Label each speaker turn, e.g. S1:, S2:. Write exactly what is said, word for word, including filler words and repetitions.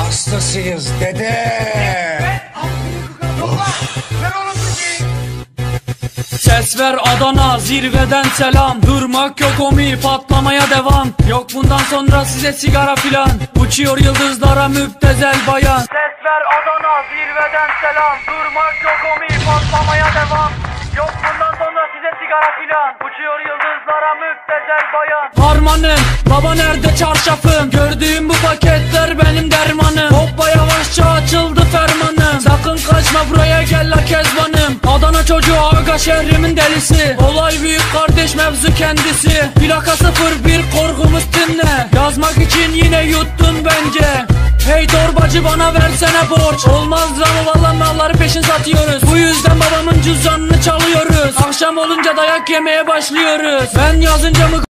S1: hastasıyız dede.
S2: Ses ver Adana, zirveden selam. Durmak yok omi, patlamaya devam. Yok bundan sonra size sigara filan. Uçuyor yıldızlara müptezel bayan. Ses ver Adana, zirveden selam. Durmak yok omi, patlamaya devam. Yok bundan sonra size sigara filan. Uçuyor yıldızlara müptezel bayan. Harmanım, baba nerede çarşafım? Gördüğüm bu paketler benim dermanım. Hoppa yavaşça açıldı fermanım. Sakın kaçma buraya gel la kezbanım. Adana çocuğu aga şehrimin delisi. Olay büyük kardeş mevzu kendisi. Plaka sıfır bir korkumuz dinle. Yazmak için yine yuttun bence. Hey torbacı bana versene borç. Olmaz ama valla malları peşin satıyoruz. Bu yüzden babamın cüzdanını çalıyoruz. Akşam olunca dayak yemeye başlıyoruz. Ben yazınca mı